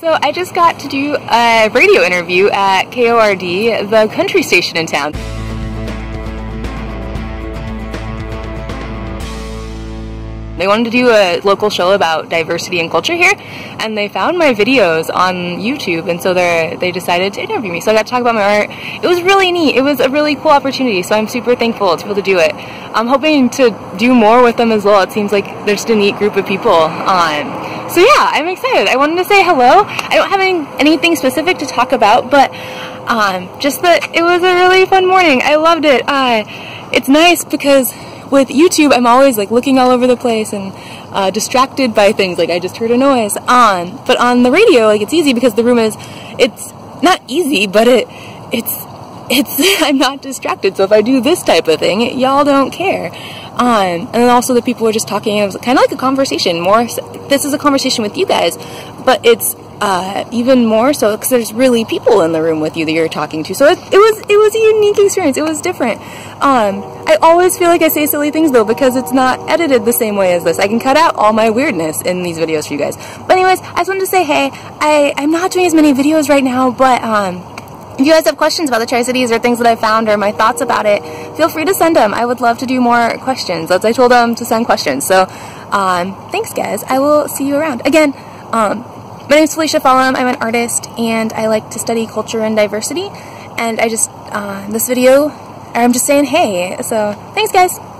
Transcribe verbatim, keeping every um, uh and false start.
So I just got to do a radio interview at K O R D, the country station in town. They wanted to do a local show about diversity and culture here, and they found my videos on YouTube, and so they they decided to interview me. So I got to talk about my art. It was really neat. It was a really cool opportunity, so I'm super thankful to be able to do it. I'm hoping to do more with them as well. It seems like they're just a neat group of people. Um, so yeah, I'm excited. I wanted to say hello. I don't have any, anything specific to talk about, but um, just that it was a really fun morning. I loved it. Uh, it's nice because with YouTube, I'm always like looking all over the place and uh, distracted by things, like I just heard a noise on. But on the radio, like it's easy because the room is, it's not easy, but it, it's, it's, I'm not distracted. So if I do this type of thing, y'all don't care. Um, and then also the people were just talking. It was kind of like a conversation. More, this is a conversation with you guys, but it's Uh, even more so because there's really people in the room with you that you're talking to. So it, it was it was a unique experience. It was different. Um, I always feel like I say silly things though because it's not edited the same way as this. I can cut out all my weirdness in these videos for you guys. But anyways, I just wanted to say, hey, I, I'm not doing as many videos right now, but um, if you guys have questions about the Tri-Cities or things that I found or my thoughts about it, feel free to send them. I would love to do more questions. As I told them to send questions. So um, thanks guys. I will see you around. Again, um, my name is Felicia Fallum. I'm an artist and I like to study culture and diversity, and I just, uh, this video, I'm just saying hey, so thanks guys!